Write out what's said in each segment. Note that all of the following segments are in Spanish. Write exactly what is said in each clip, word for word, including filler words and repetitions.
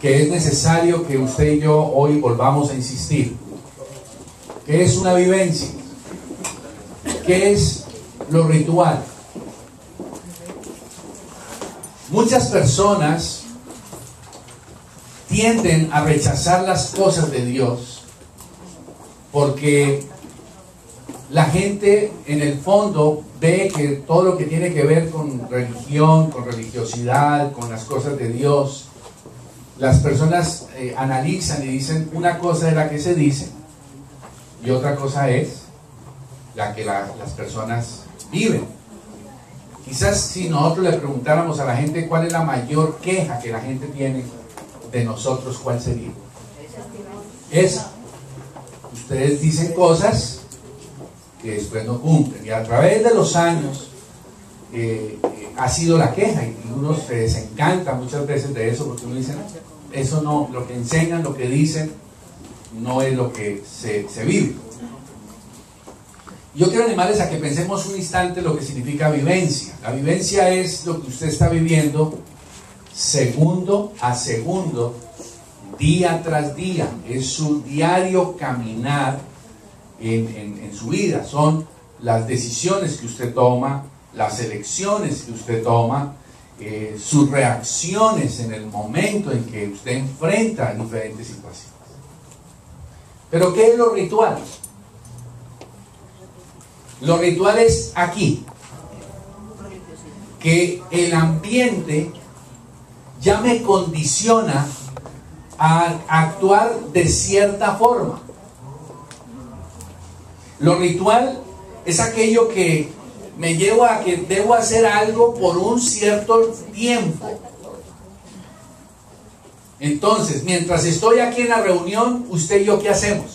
que es necesario que usted y yo hoy volvamos a insistir. ¿Qué es una vivencia? ¿Qué es lo ritual? Muchas personas tienden a rechazar las cosas de Dios porque la gente en el fondo ve que todo lo que tiene que ver con religión, con religiosidad, con las cosas de Dios, las personas eh, analizan y dicen una cosa es la que se dice y otra cosa es la que la, las personas viven. Quizás si nosotros le preguntáramos a la gente cuál es la mayor queja que la gente tiene de nosotros, ¿cuál sería? Esa. Ustedes dicen cosas que después no cumplen, y a través de los años eh, eh, ha sido la queja, y uno se desencanta muchas veces de eso, porque uno dice, eso no, lo que enseñan, lo que dicen, no es lo que se, se vive. Yo quiero animarles a que pensemos un instante lo que significa vivencia. La vivencia es lo que usted está viviendo segundo a segundo, día tras día. Es su diario caminar en, en, en su vida. Son las decisiones que usted toma, las elecciones que usted toma, eh, sus reacciones en el momento en que usted enfrenta diferentes situaciones. Pero ¿qué es lo ritual? Lo ritual es aquí, que el ambiente ya me condiciona a actuar de cierta forma. Lo ritual es aquello que me lleva a que debo hacer algo por un cierto tiempo. Entonces, mientras estoy aquí en la reunión, usted y yo, ¿qué hacemos?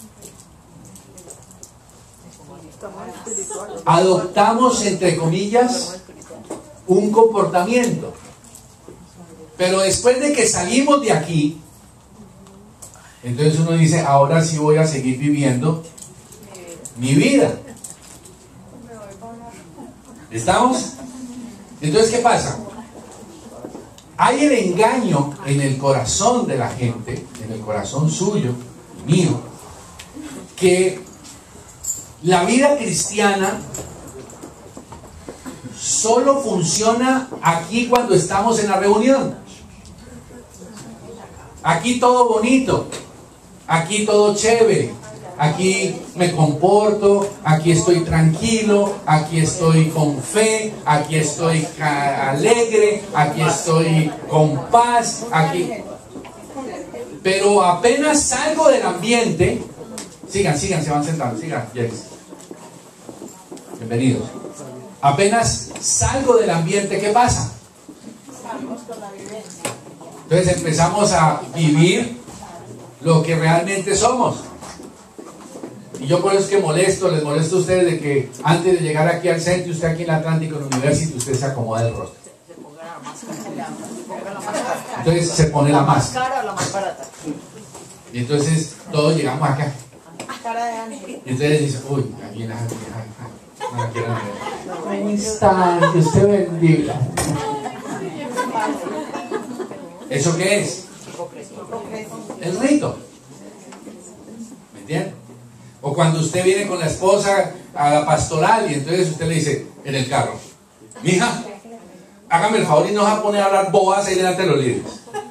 Adoptamos, entre comillas, un comportamiento. Pero después de que salimos de aquí, entonces uno dice, ahora sí voy a seguir viviendo mi vida. ¿Estamos? Entonces, ¿qué pasa? Hay el engaño en el corazón de la gente, en el corazón suyo, mío, que la vida cristiana solo funciona aquí cuando estamos en la reunión. Aquí todo bonito, aquí todo chévere, aquí me comporto, aquí estoy tranquilo, aquí estoy con fe, aquí estoy alegre, aquí estoy con paz, aquí. Pero apenas salgo del ambiente, sigan, sigan, se van sentando, sigan, yes. Bienvenidos. Apenas salgo del ambiente, ¿qué pasa? Entonces empezamos a vivir lo que realmente somos. Y yo por eso es que molesto, les molesto a ustedes de que antes de llegar aquí al centro, usted aquí en la Atlantic University, usted se acomoda el rostro. Entonces se pone la máscara. Y entonces todos llegamos acá. Y entonces dice, uy, aquí la gente, no la quiero ver. Un instante, usted bendiga. ¿Eso qué es? El rito. ¿Me entiende? O cuando usted viene con la esposa a la pastoral y entonces usted le dice en el carro, mija, hágame el favor y no se va a poner a hablar boas ahí delante de los líderes.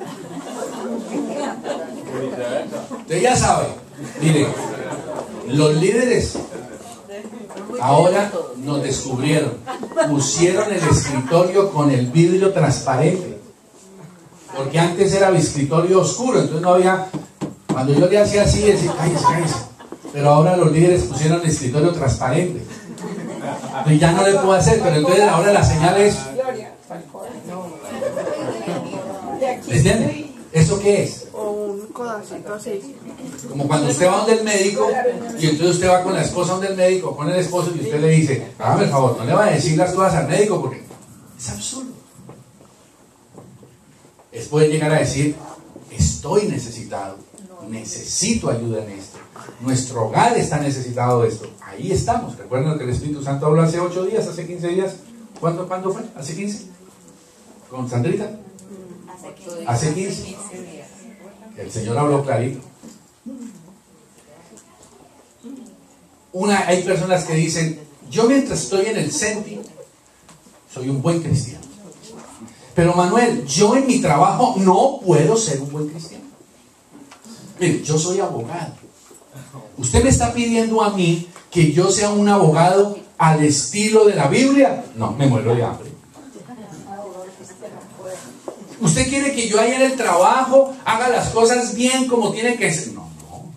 Usted ya sabe, mire, los líderes ahora nos descubrieron, pusieron el escritorio con el vidrio transparente, porque antes era escritorio oscuro, entonces no había, cuando yo le hacía así, decía, cállese, cállese, pero ahora los líderes pusieron el escritorio transparente, entonces ya no le puedo hacer, pero entonces ahora la señal es, ¿entiende? ¿Eso qué es? O un codacito así. Como cuando usted va donde el médico y entonces usted va con la esposa donde el médico, con el esposo y usted le dice, hágame el favor, no le va a decir las cosas al médico porque es absurdo. Es poder llegar a decir, estoy necesitado, necesito ayuda en esto, nuestro hogar está necesitado de esto. Ahí estamos. Recuerden lo que el Espíritu Santo habló hace ocho días, hace quince días. ¿Cuándo, ¿cuándo fue? ¿Hace quince? ¿Con Sandrita? Hace quince. El Señor habló clarito. Una, hay personas que dicen, yo mientras estoy en el Senti, soy un buen cristiano. Pero Manuel, yo en mi trabajo no puedo ser un buen cristiano. Mire, yo soy abogado. ¿Usted me está pidiendo a mí que yo sea un abogado al estilo de la Biblia? No, me muero de hambre. ¿Usted quiere que yo ahí en el trabajo haga las cosas bien como tiene que ser? No, no.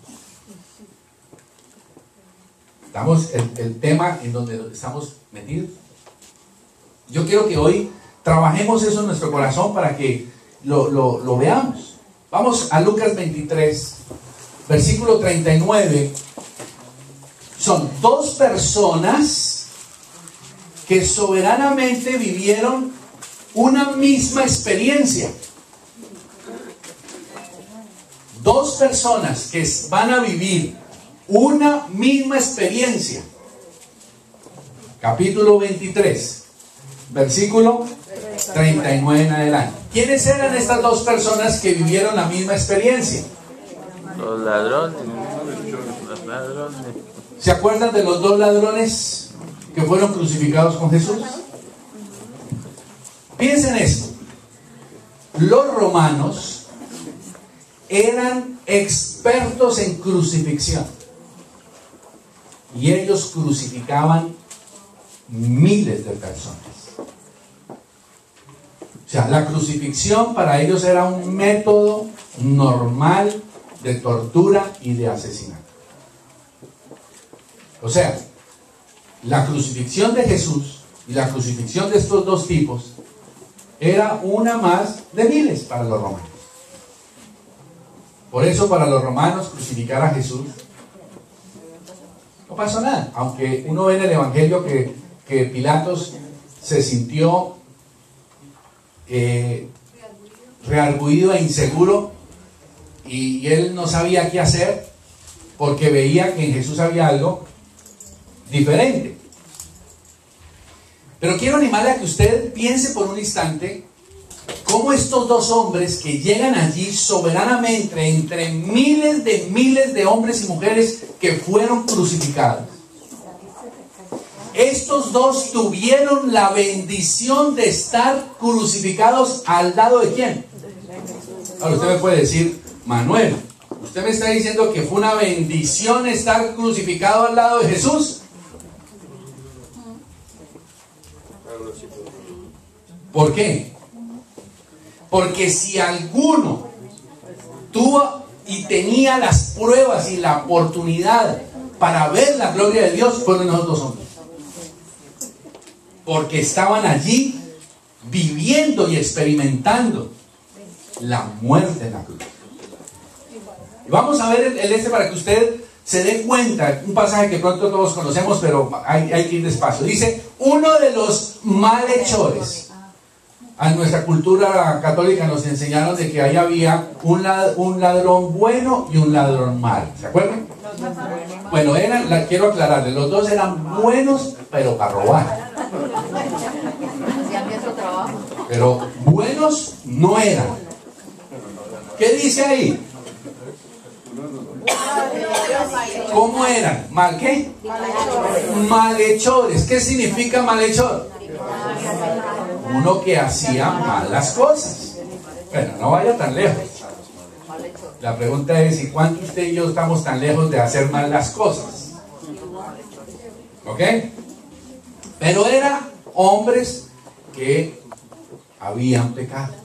Estamos el, el tema en donde estamos metidos. Yo quiero que hoy trabajemos eso en nuestro corazón para que lo, lo, lo veamos. Vamos a Lucas veintitrés, versículo treinta y nueve. Son dos personas que soberanamente vivieron una misma experiencia. Dos personas que van a vivir una misma experiencia. Capítulo veintitrés, versículo treinta y nueve en adelante. ¿Quiénes eran estas dos personas que vivieron la misma experiencia? Los ladrones. Los ladrones. ¿Se acuerdan de los dos ladrones que fueron crucificados con Jesús? Piensen esto. Los romanos eran expertos en crucifixión y ellos crucificaban miles de personas. O sea, la crucifixión para ellos era un método normal de tortura y de asesinato. O sea, la crucifixión de Jesús y la crucifixión de estos dos tipos era una más de miles para los romanos. Por eso para los romanos crucificar a Jesús no pasó nada. Aunque uno ve en el Evangelio que, que Pilatos se sintió eh, reargüido e inseguro y, y él no sabía qué hacer porque veía que en Jesús había algo diferente. Pero quiero animarle a que usted piense por un instante cómo estos dos hombres que llegan allí soberanamente entre miles de miles de hombres y mujeres que fueron crucificados, estos dos tuvieron la bendición de estar crucificados al lado de ¿quién? Ahora usted me puede decir, Manuel, ¿usted me está diciendo que fue una bendición estar crucificado al lado de Jesús? ¿Por qué? Porque si alguno tuvo y tenía las pruebas y la oportunidad para ver la gloria de Dios, fueron esos dos hombres. Porque estaban allí viviendo y experimentando la muerte en la cruz. Y vamos a ver el, el este para que usted se dé cuenta, un pasaje que pronto todos conocemos, pero hay, hay que ir despacio. Dice, uno de los malhechores. A nuestra cultura católica nos enseñaron de que ahí había un, lad, un ladrón bueno y un ladrón malo. ¿Se acuerdan? Bueno, eran, la, quiero aclararles, los dos eran buenos, pero para robar. Pero buenos no eran. ¿Qué dice ahí? ¿Cómo eran? ¿Mal qué? Malhechores. ¿Qué significa malhechor? Uno que hacía malas cosas. Bueno, no vaya tan lejos. La pregunta es, ¿y cuánto usted y yo estamos tan lejos de hacer mal las cosas? ¿Ok? Pero eran hombres que habían pecado.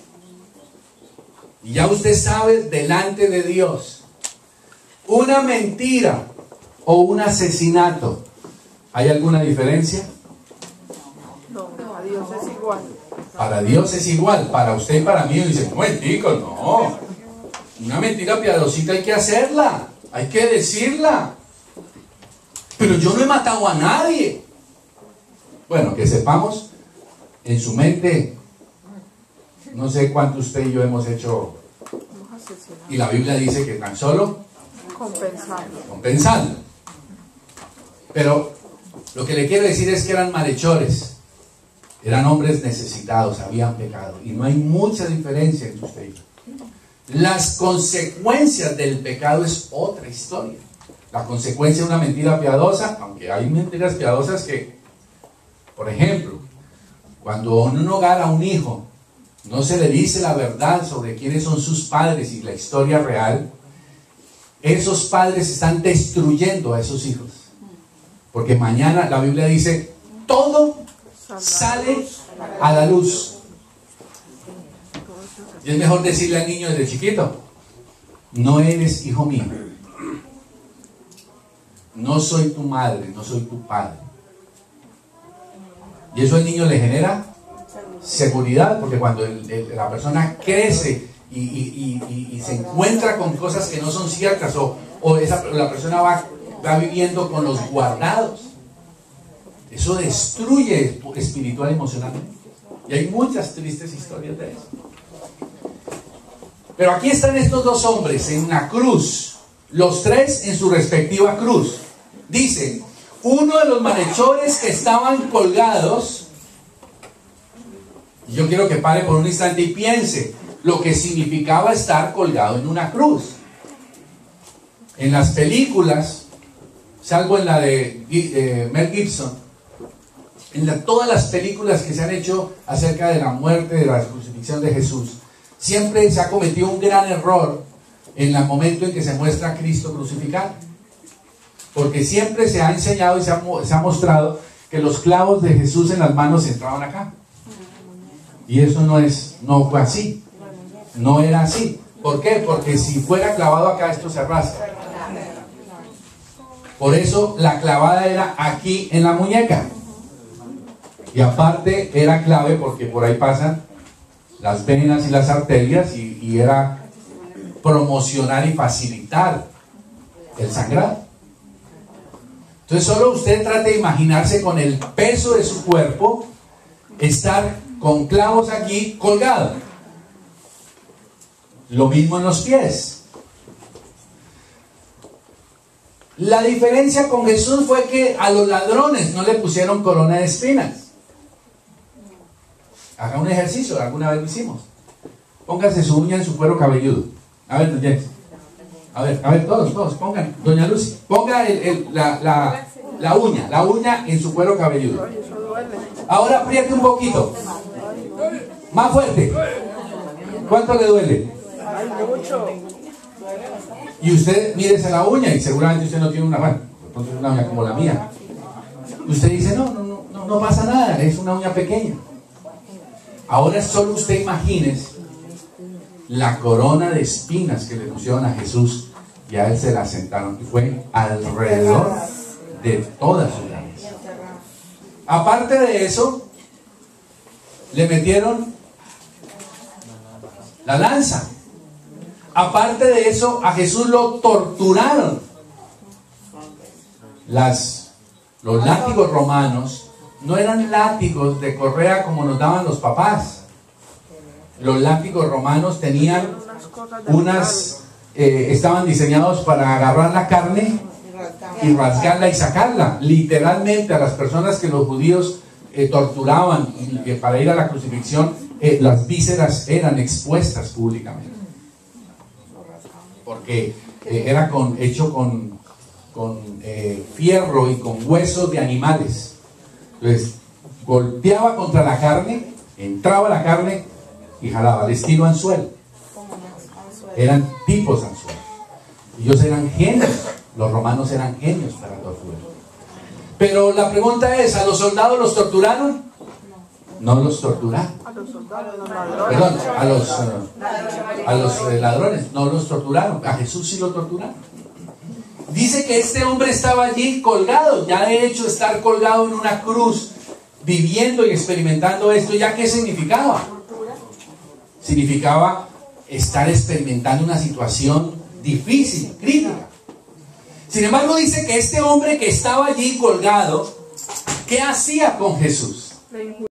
Y ya usted sabe, delante de Dios, una mentira o un asesinato, ¿hay alguna diferencia? No, para Dios es igual. Para Dios es igual, para usted y para mí. Dice, un momentico, no. Una mentira piadosita hay que hacerla, hay que decirla. Pero yo no he matado a nadie. Bueno, que sepamos, en su mente, no sé cuánto usted y yo hemos hecho. Y la Biblia dice que tan solo compensando. compensando. Pero lo que le quiero decir es que eran malhechores. Eran hombres necesitados, habían pecado. Y no hay mucha diferencia entre usted y yo. Las consecuencias del pecado es otra historia. La consecuencia de una mentira piadosa, aunque hay mentiras piadosas que, por ejemplo, cuando en un hogar a un hijo no se le dice la verdad sobre quiénes son sus padres y la historia real, esos padres están destruyendo a esos hijos. Porque mañana la Biblia dice, todo sale a la luz. Y es mejor decirle al niño desde chiquito, no eres hijo mío. No soy tu madre, no soy tu padre. Y eso al niño le genera seguridad, porque cuando el, el, la persona crece y, y, y, y se encuentra con cosas que no son ciertas, o, o esa, la persona va, va viviendo con los guardados, eso destruye espiritual y emocionalmente. Y hay muchas tristes historias de eso. Pero aquí están estos dos hombres en una cruz, los tres en su respectiva cruz. Dice, uno de los malhechores que estaban colgados, yo quiero que pare por un instante y piense lo que significaba estar colgado en una cruz. En las películas, salvo en la de eh, Mel Gibson, en la, todas las películas que se han hecho acerca de la muerte, de la crucifixión de Jesús, siempre se ha cometido un gran error en el momento en que se muestra a Cristo crucificado. Porque siempre se ha enseñado y se ha, se ha mostrado que los clavos de Jesús en las manos entraban acá. Y eso no es, no fue así. No era así. ¿Por qué? Porque si fuera clavado acá, esto se arrastra. Por eso la clavada era aquí en la muñeca. Y aparte era clave porque por ahí pasan las venas y las arterias y, y era promocionar y facilitar el sangrado. Entonces solo usted trate de imaginarse con el peso de su cuerpo estar con clavos aquí colgado. Lo mismo en los pies. La diferencia con Jesús fue que a los ladrones no le pusieron corona de espinas. Haga un ejercicio, alguna vez lo hicimos. Póngase su uña en su cuero cabelludo. A ver, doña A ver, a ver, todos, todos, pongan, doña Lucy, ponga el, el, la, la, la uña, la uña en su cuero cabelludo. Ahora apriete un poquito. Más fuerte. ¿Cuánto le duele? Y usted mírese la uña y seguramente usted no tiene una, bueno, entonces una uña como la mía. Usted dice, no, no, no, no pasa nada, es una uña pequeña. Ahora solo usted imagínese la corona de espinas que le pusieron a Jesús y a él se la sentaron y fue alrededor de toda su cabeza. Aparte de eso, le metieron la lanza. Aparte de eso, a Jesús lo torturaron. Las, los látigos romanos no eran látigos de correa como nos daban los papás. Los látigos romanos tenían unas, eh, estaban diseñados para agarrar la carne y rasgarla y sacarla. Literalmente a las personas que los judíos eh, torturaban y, eh, para ir a la crucifixión, eh, las vísceras eran expuestas públicamente. Porque eh, era con, hecho con, con eh, fierro y con huesos de animales. Entonces, golpeaba contra la carne, entraba la carne y jalaba, al estilo anzuelo. Eran tipos anzuelo. Ellos eran genios, los romanos eran genios para torturar. Pero la pregunta es, ¿a los soldados los torturaron? No los torturaron. Perdón, a los, a los eh, ladrones no los torturaron. A Jesús sí lo torturaron. Dice que este hombre estaba allí colgado. Ya de hecho estar colgado en una cruz, viviendo y experimentando esto, ¿ya qué significaba? Significaba estar experimentando una situación difícil, crítica. Sin embargo, dice que este hombre que estaba allí colgado, ¿qué hacía con Jesús?